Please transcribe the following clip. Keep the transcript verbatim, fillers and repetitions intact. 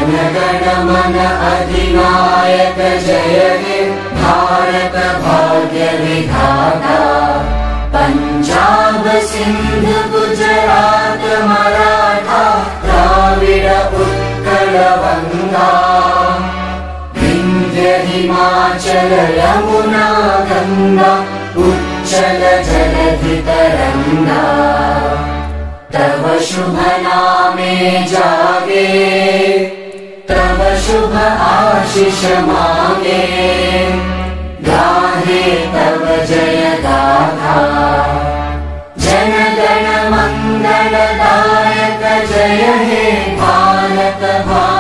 जनगण मन अधिनायक जय हे भारत भाग्य विधाता। पंजाब सिंध गुजरात मराठा द्राविड उत्कल गंगा। विंध्य हिमाचल यमुना गंगा उच्चल जलधि तरंगा। तव शुभ नामे जागे तव शुभ आशीष मांगे। गाहे तव जय गाथा जन गण मंगलदायक जय हे भारत भाग्य